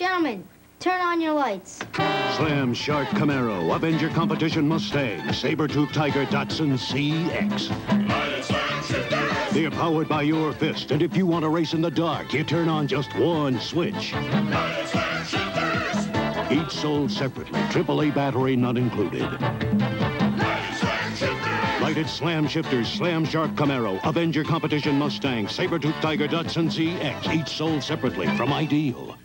Gentlemen, turn on your lights. Slam Shark Camaro, Avenger Competition Mustang, Saber-Tooth Tiger Datsun CX. They're powered by your fist, and if you want to race in the dark, you turn on just one switch. Each sold separately, AAA battery not included. Lighted Slam Shifters, Slam Shark Camaro, Avenger Competition Mustang, Saber-Tooth Tiger Datsun CX, each sold separately from Ideal.